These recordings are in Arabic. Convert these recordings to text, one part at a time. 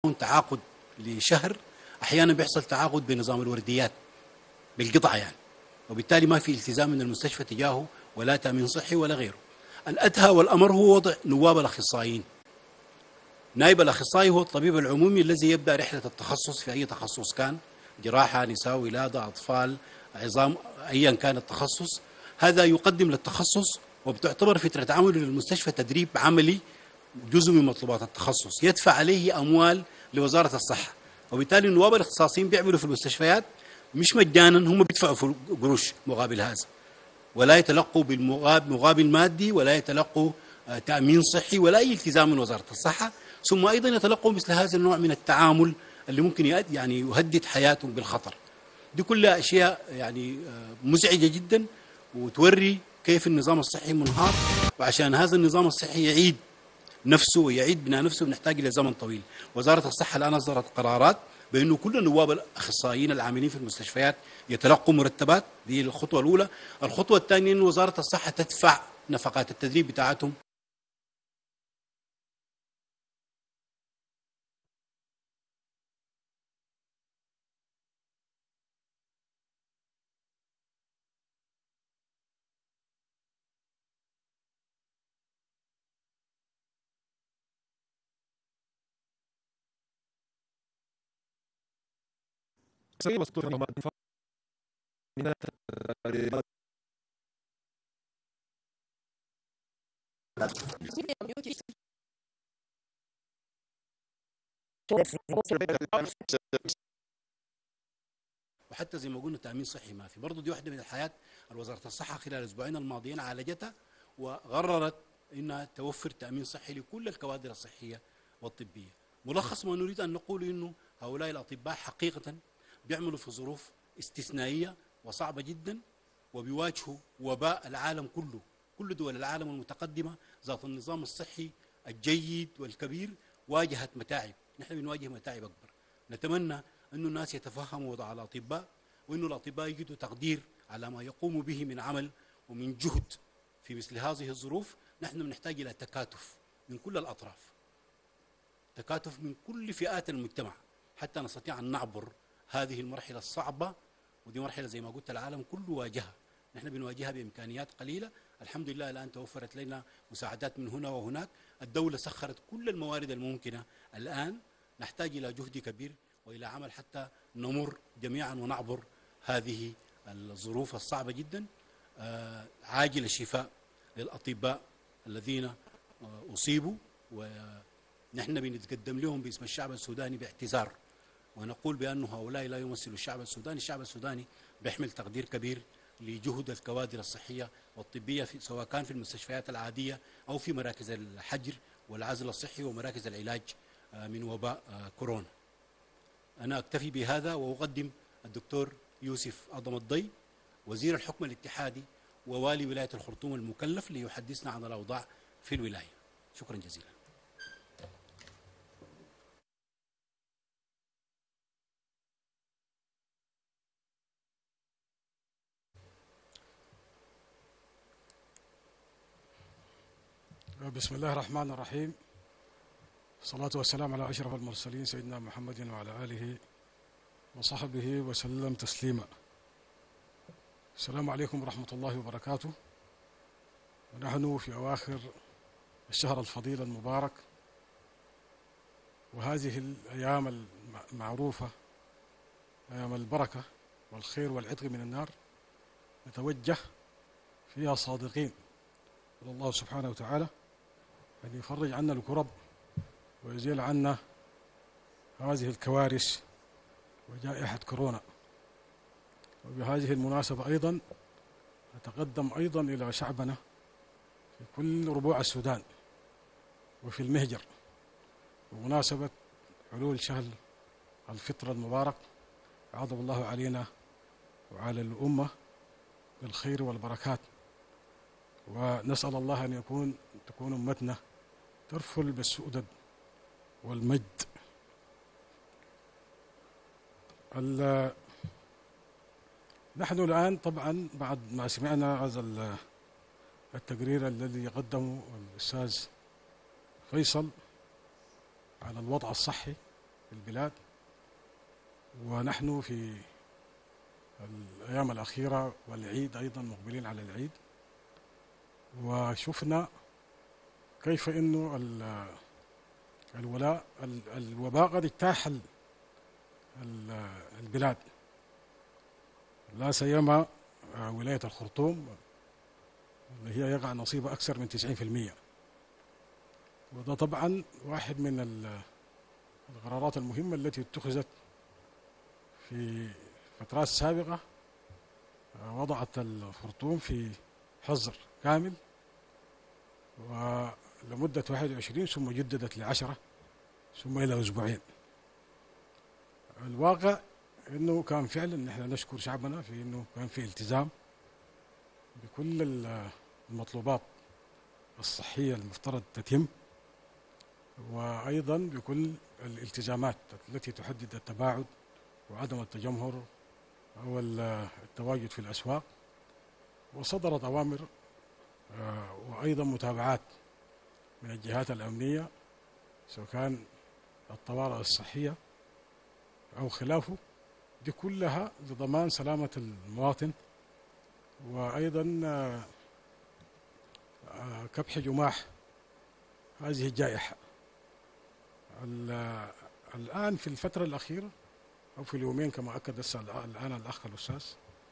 تعاقد لشهر، احيانا بيحصل تعاقد بنظام الورديات بالقطعه يعني، وبالتالي ما في التزام من المستشفى تجاهه ولا تامين صحي ولا غيره. الادهى والامر هو وضع نواب الاخصائيين. نائب الاخصائي هو الطبيب العمومي الذي يبدا رحله التخصص في اي تخصص كان، جراحه، نساء، ولاده، اطفال، عظام، ايا كان التخصص. هذا يقدم للتخصص، وبتعتبر فتره عمله للمستشفى تدريب عملي، جزء من مطلوبات التخصص، يدفع عليه اموال لوزاره الصحه. وبالتالي النواب الاختصاصيين بيعملوا في المستشفيات مش مجانا، هم بيدفعوا في قروش مقابل هذا، ولا يتلقوا بالمقابل مادي، ولا يتلقوا تامين صحي ولا اي التزام من وزاره الصحه. ثم ايضا يتلقوا مثل هذا النوع من التعامل اللي ممكن يعني يهدد حياتهم بالخطر. دي كلها اشياء يعني مزعجه جدا، وتوري كيف النظام الصحي منهار. وعشان هذا النظام الصحي يعيد نفسه ويعيد بناء نفسه بنحتاج الى زمن طويل. وزاره الصحه الان اصدرت قرارات بانه كل النواب الاخصائيين العاملين في المستشفيات يتلقوا مرتبات. دي الخطوه الاولى. الخطوه الثانيه ان وزاره الصحه تدفع نفقات التدريب بتاعتهم. وحتى زي ما قلنا تامين صحي ما في برضه. دي واحده من الحياه وزاره الصحه خلال الاسبوعين الماضيين عالجتها، وقررت انها توفر تامين صحي لكل الكوادر الصحيه والطبيه. ملخص ما نريد ان نقول انه هؤلاء الاطباء حقيقه بيعملوا في ظروف استثنائيه وصعبه جدا، وبيواجهوا وباء العالم كله. كل دول العالم المتقدمه ذات النظام الصحي الجيد والكبير واجهت متاعب، نحن بنواجه متاعب اكبر. نتمنى أن الناس يتفهموا وضع الأطباء، وأن الأطباء يجدوا تقدير على ما يقوموا به من عمل ومن جهد في مثل هذه الظروف. نحن بنحتاج إلى تكاتف من كل الأطراف، تكاتف من كل فئات المجتمع، حتى نستطيع أن نعبر هذه المرحلة الصعبة. ودي مرحلة زي ما قلت العالم كله واجهها، نحن بنواجهها بإمكانيات قليلة. الحمد لله الآن توفرت لنا مساعدات من هنا وهناك، الدولة سخرت كل الموارد الممكنة. الآن نحتاج إلى جهد كبير وإلى عمل حتى نمر جميعا ونعبر هذه الظروف الصعبة جدا. عاجل الشفاء للأطباء الذين أصيبوا، ونحن بنتقدم لهم باسم الشعب السوداني باعتذار، ونقول بأن هؤلاء لا يمثلوا الشعب السوداني. الشعب السوداني بيحمل تقدير كبير لجهد الكوادر الصحية والطبية سواء كان في المستشفيات العادية أو في مراكز الحجر والعزل الصحي ومراكز العلاج من وباء كورونا. أنا أكتفي بهذا وأقدم الدكتور يوسف أضم الضي وزير الحكم الاتحادي ووالي ولاية الخرطوم المكلف ليحدثنا عن الأوضاع في الولاية. شكرا جزيلا. بسم الله الرحمن الرحيم. الصلاة والسلام على أشرف المرسلين سيدنا محمد وعلى آله وصحبه وسلم تسليما. السلام عليكم ورحمة الله وبركاته. ونحن في أواخر الشهر الفضيل المبارك، وهذه الأيام المعروفة أيام البركة والخير والعتق من النار نتوجه فيها صادقين إلى الله سبحانه وتعالى أن يفرج عنا الكرب ويزيل عنا هذه الكوارث وجائحة كورونا. وبهذه المناسبة أيضا نتقدم أيضا إلى شعبنا في كل ربوع السودان وفي المهجر بمناسبة حلول شهر الفطر المبارك. أعاذ الله علينا وعلى الأمة بالخير والبركات، ونسأل الله أن تكون أمتنا ترفل بالسؤدد والمجد. نحن الآن طبعا بعد ما سمعنا هذا التقرير الذي قدمه الأستاذ فيصل على الوضع الصحي في البلاد، ونحن في الأيام الأخيرة والعيد أيضا مقبلين على العيد، وشفنا كيف إنه الوباء قد اجتاح البلاد، لا سيما ولاية الخرطوم اللي هي يقع نصيبها أكثر من 90%. وده طبعا واحد من القرارات المهمة التي اتخذت في فترات سابقة، وضعت الخرطوم في حظر كامل ولمدة 21 ثم جددت ل10 ثم إلى أسبوعين. الواقع إنه كان فعلا نحن نشكر شعبنا في إنه كان في التزام بكل المطلوبات الصحية المفترض تتم، وأيضا بكل الالتزامات التي تحدد التباعد وعدم التجمهر أو التواجد في الأسواق. وصدرت أوامر وأيضا متابعات من الجهات الأمنية سواء كان الطوارئ الصحية أو خلافه، دي كلها لضمان سلامة المواطن، وأيضا كبح جماح هذه الجائحة. الآن في الفترة الأخيرة أو في اليومين كما أكد الآن الأخ الأستاذ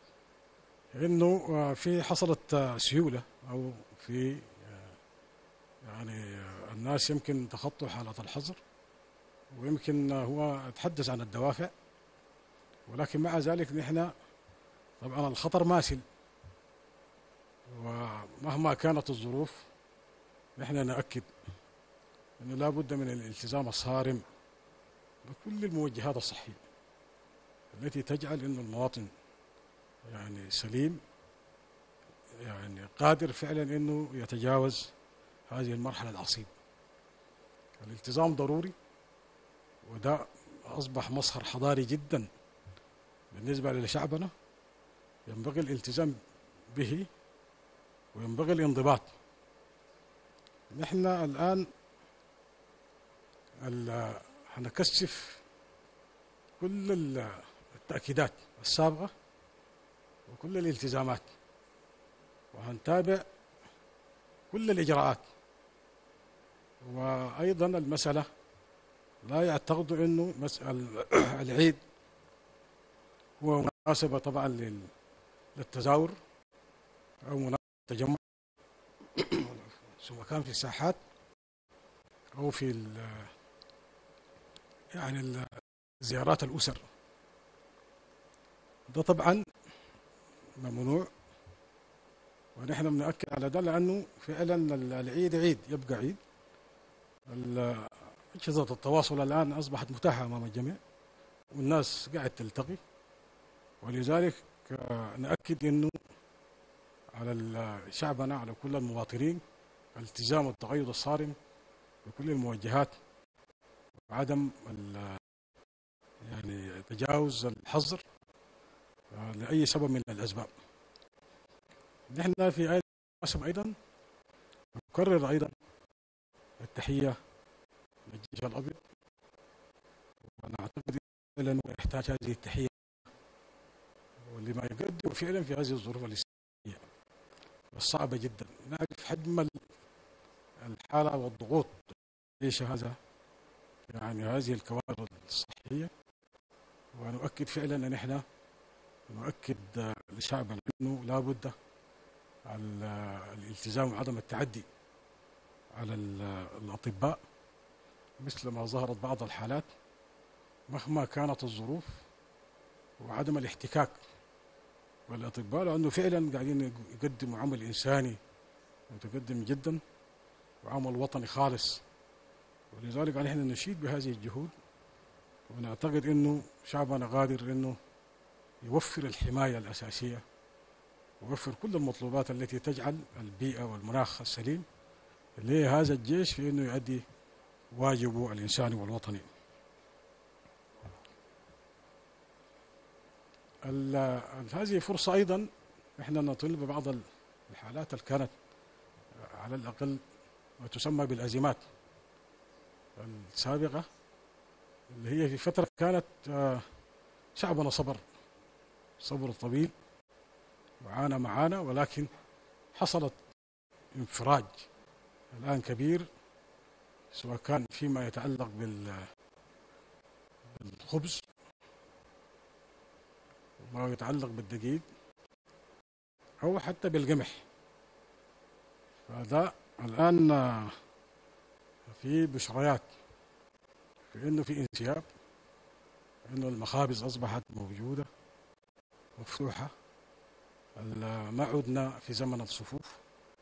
إنه في حصلت سيولة أو في يعني الناس يمكن تخطوا حالة الحظر، ويمكن هو تحدث عن الدوافع، ولكن مع ذلك نحن طبعا الخطر ماثل، ومهما كانت الظروف نحن نأكد أنه لا بد من الالتزام الصارم بكل الموجهات الصحية التي تجعل أن المواطن يعني سليم، يعني قادر فعلا أنه يتجاوز هذه المرحلة العصيبة. الالتزام ضروري، وده أصبح مظهر حضاري جدا بالنسبة لشعبنا، ينبغي الالتزام به وينبغي الانضباط. نحن الآن هنكثف كل التأكيدات السابقة وكل الالتزامات، وهنتابع كل الإجراءات. وأيضا المسألة لا يعتقدوا أنه العيد هو مناسبة طبعا للتزاور أو مناسبة التجمع، سواء كان في الساحات أو في يعني زيارات الأسر. ده طبعا ممنوع، ونحن بنأكد على ده لأنه فعلا العيد عيد يبقى عيد. أجهزة التواصل الآن أصبحت متاحة أمام الجميع والناس قاعد تلتقي، ولذلك نأكد أنه على شعبنا على كل المواطنين التزام التقيد الصارم بكل الموجهات وعدم يعني تجاوز الحظر لأي سبب من الأسباب. نحن في هذه المناسبة أيضا نكرر أيضا التحية للجيش الأبيض، ونعتقد أنه يحتاج هذه التحية ولما يقدم فعلا في هذه الظروف الاستثنائية الصعبة جدا. نعرف حجم الحالة والضغوط ليش هذا يعني هذه الكوارث الصحية، ونؤكد فعلا أن احنا نؤكد لشعبنا أنه لا بد الالتزام وعدم التعدي على الأطباء مثل ما ظهرت بعض الحالات مهما كانت الظروف، وعدم الاحتكاك بالأطباء لأنه فعلا قاعدين يقدموا عمل إنساني متقدم جدا وعمل وطني خالص. ولذلك نحن نشيد بهذه الجهود، ونعتقد أنه شعبنا قادر أنه يوفر الحماية الأساسية ويوفر كل المطلوبات التي تجعل البيئة والمناخ السليم لهذا الجيش في أنه يؤدي واجبه الإنساني والوطني. هذه فرصة أيضا نحن نطل ببعض الحالات اللي كانت على الأقل ما تسمى بالأزمات السابقة اللي هي في فترة كانت شعبنا صبر طويل وعانى معانا، ولكن حصلت انفراج الآن كبير، سواء كان فيما يتعلق بالخبز وما يتعلق بالدقيق أو حتى بالقمح. فده الآن في بشريات في إنه في انسياب، إنه المخابز أصبحت موجودة مفتوحة، ما عدنا في زمن الصفوف،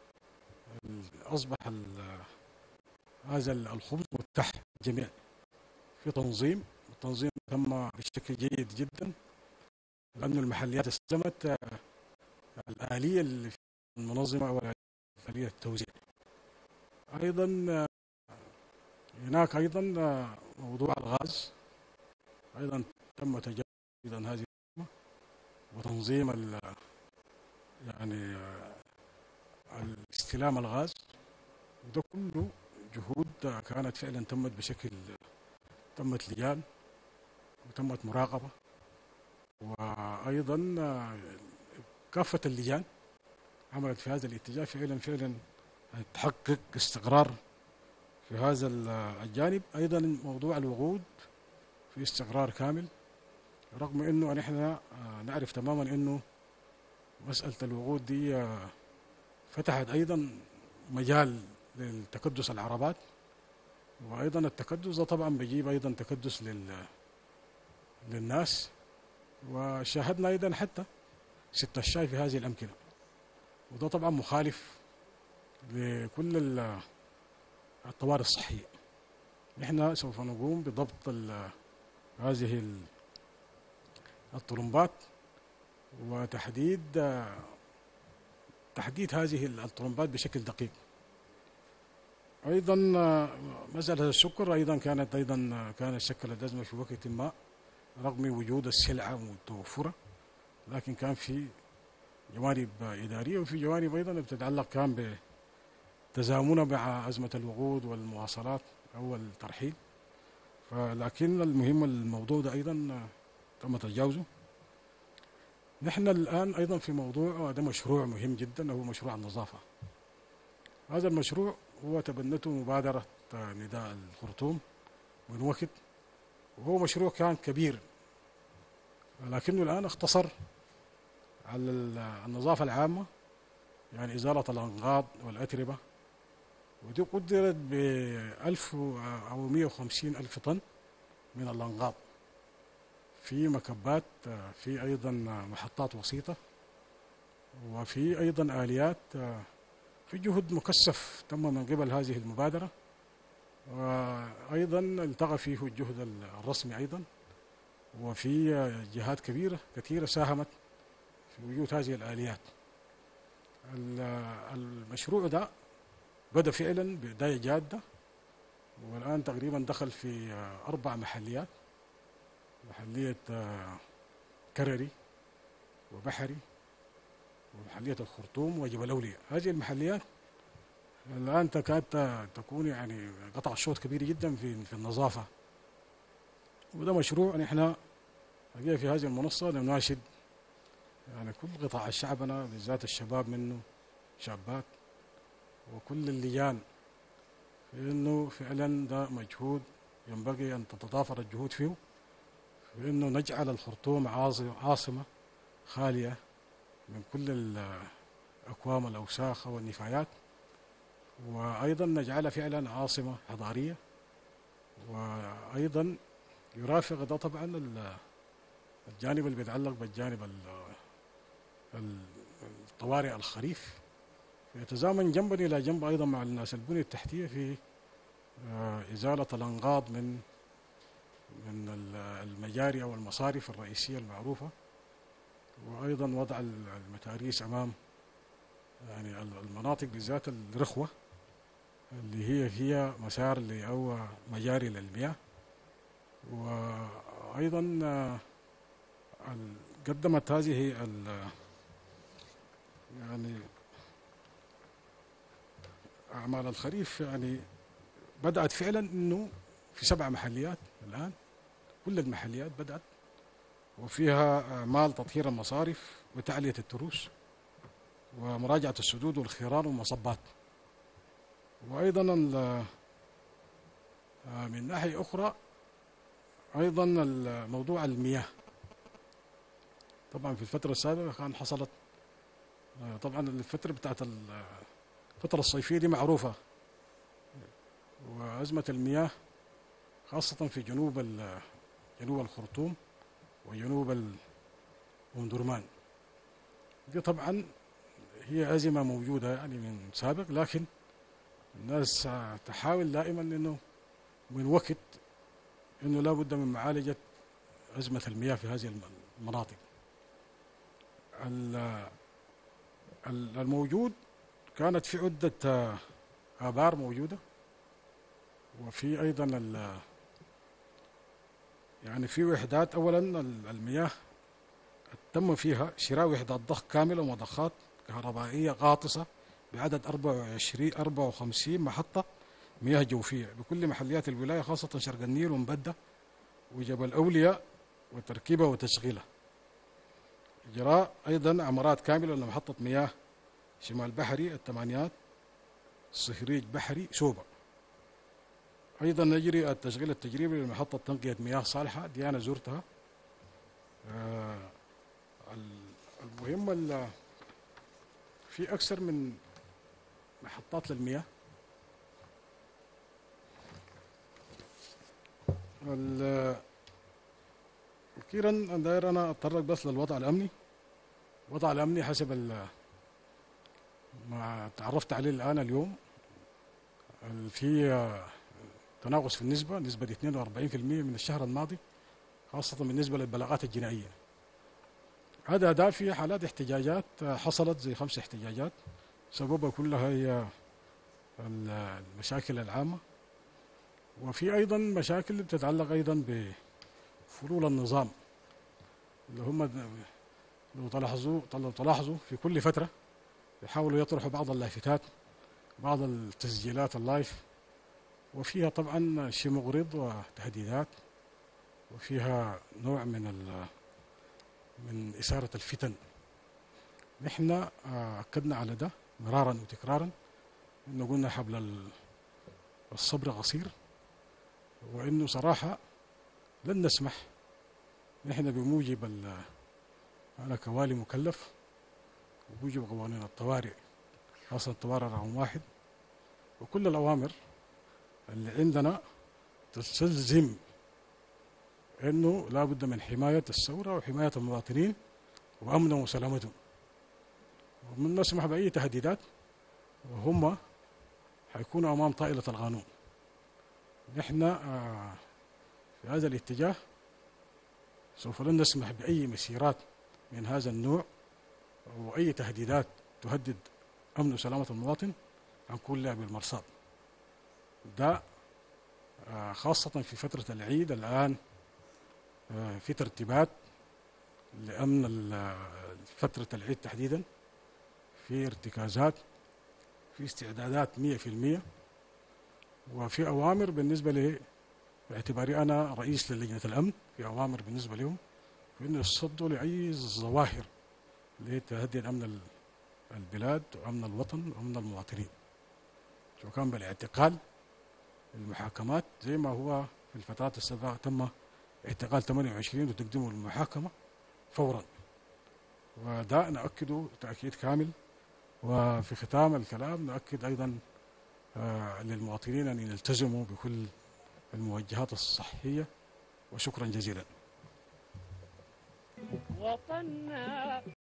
أصبح هذا الخبز متاح للجميع في تنظيم، التنظيم تم بشكل جيد جدا، لأن المحليات استلمت الآلية اللي في المنظمة أو آلية التوزيع. أيضا هناك أيضا موضوع الغاز أيضا تم تجاوز أيضا هذه وتنظيم يعني استلام الغاز، وده كله جهود كانت فعلا تمت بشكل، تمت لجان وتمت مراقبة، وأيضا كافة اللجان عملت في هذا الاتجاه فعلا تحقق استقرار في هذا الجانب. أيضا موضوع الوقود في استقرار كامل، رغم أنه نحن نعرف تماما أنه مسألة الوقود دي فتحت أيضا مجال للتكدس العربات، وأيضا التكدس ده طبعا بيجيب أيضا تكدس للناس، وشاهدنا أيضا حتى ست الشاي في هذه الأمكنة، وده طبعا مخالف لكل الطوارئ الصحية. نحن سوف نقوم بضبط هذه الطرمبات وتحديد هذه الطرمبات بشكل دقيق. أيضا مسألة السكر أيضا كانت شكلت أزمة في وقت ما، رغم وجود السلعة وتوفرها، لكن كان في جوانب إدارية وفي جوانب أيضا بتتعلق كان بتزامنها مع أزمة الوقود والمواصلات أو الترحيل. لكن المهم الموضوع ده أيضا تم تجاوزه. نحن الآن أيضا في موضوع ده مشروع مهم جدا، هو مشروع النظافة. هذا المشروع هو تبنته مبادرة نداء الخرطوم من وقت، وهو مشروع كان كبير، لكنه الآن اختصر على النظافة العامة، يعني إزالة الأنقاض والأتربة، ودي قدرت ب1000 أو 150 ألف طن من الأنقاض في مكبات، في أيضا محطات وسيطة، وفي أيضا آليات، في جهد مكثف تم من قبل هذه المبادرة، وأيضا التقى فيه الجهد الرسمي أيضا، وفي جهات كثيرة ساهمت في وجود هذه الآليات. المشروع ده بدأ فعلا بداية جادة، والآن تقريبا دخل في 4 محليات، محلية كرري وبحري ومحلية الخرطوم وجبل أولياء. هذه المحليات الآن تكاد تكون يعني قطع شوط كبير جدا في النظافة، وده مشروع نحن في هذه المنصة نناشد يعني كل قطاع شعبنا، بالذات الشباب منه شابات وكل اللجان، في انه فعلا ده مجهود ينبغي ان تتضافر الجهود فيه، في انه نجعل الخرطوم عاصمة خالية من كل الأكوام الأوساخ والنفايات، وأيضا نجعلها فعلا عاصمة حضارية. وأيضا يرافق ده طبعا الجانب اللي بيتعلق بالجانب الطوارئ الخريف، يتزامن جنبا إلى جنب أيضا مع الناس البنية التحتية في إزالة الأنقاض من المجاري أو المصارف الرئيسية المعروفة، وأيضا وضع المتاريس أمام يعني المناطق بالذات الرخوة اللي هي مسار أو مجاري للمياه. وأيضا قدمت هذه يعني أعمال الخريف، يعني بدأت فعلا أنه في 7 محليات الآن كل المحليات بدأت، وفيها أعمال تطهير المصارف وتعلية التروس ومراجعة السدود والخيران والمصبات. وأيضا من ناحية أخرى أيضا موضوع المياه. طبعا في الفترة السابقة كان حصلت طبعا الفترة بتاعت الفترة الصيفية دي معروفة، وأزمة المياه خاصة في جنوب الخرطوم وجنوب أم درمان. دي طبعا هي أزمة موجودة يعني من سابق، لكن الناس تحاول دائما انه من وقت انه لا بد من معالجة أزمة المياه في هذه المناطق. الموجود كانت في عدة آبار موجودة، وفي أيضا يعني في وحدات. أولا المياه تم فيها شراء وحدات ضخ كاملة ومضخات كهربائية غاطسة بعدد 54 محطة مياه جوفية بكل محليات الولاية، خاصة شرق النيل ومبدة وجبل أولياء، وتركيبها وتشغيلها. إجراء أيضا عمرات كاملة لمحطة مياه شمال بحري الثمانيات صهريج بحري سوبا. أيضا نجري التشغيل التجريبي لمحطة تنقية مياه صالحة، دي أنا زرتها. المهم في أكثر من محطات للمياه. أخيرا داير أنا أتطرق بس للوضع الأمني. الوضع الأمني حسب ما تعرفت عليه الآن اليوم في تناقص في نسبة 42% من الشهر الماضي، خاصة بالنسبة للبلاغات الجنائية. هذا أداء في حالات احتجاجات حصلت زي 5 احتجاجات سببها كلها هي المشاكل العامة، وفي أيضا مشاكل بتتعلق أيضا بفلول النظام اللي هم لو تلاحظوا في كل فترة يحاولوا يطرحوا بعض اللافتات، بعض التسجيلات اللايف، وفيها طبعا شيء مغرض وتهديدات، وفيها نوع من إثارة الفتن. نحن أكدنا على ده مرارا وتكرارا، إنه قلنا حبل الصبر قصير، وإنه صراحة لن نسمح نحن بموجب أنا كوالي مكلف وبوجب قوانين الطوارئ، خاصة الطوارئ رقم 1 وكل الأوامر اللي عندنا تستلزم إنه لا بد من حماية الثورة وحماية المواطنين وأمنهم وسلامتهم، ومن نسمح بأي تهديدات وهم حيكونوا أمام طائلة القانون. نحن في هذا الاتجاه سوف لن نسمح بأي مسيرات من هذا النوع وأي تهديدات تهدد أمن وسلامة المواطن هنكون لها بالمرصاد. ده خاصة في فترة العيد الآن في ترتيبات لأمن فترة العيد تحديدا، في ارتكازات، في استعدادات 100%، وفي أوامر بالنسبة لي باعتباري أنا رئيس للجنة الأمن، في أوامر بالنسبة لهم بأنه يصدوا لأي ظواهر لتهدد أمن البلاد وأمن الوطن وأمن المواطنين، سواء كان بالاعتقال، المحاكمات زي ما هو في الفترات السابقة تم اعتقال 28 وتقديمه للمحاكمة فورا، وده نأكده تأكيد كامل. وفي ختام الكلام نأكد أيضا للمواطنين أن يلتزموا بكل الموجهات الصحية، وشكرا جزيلا.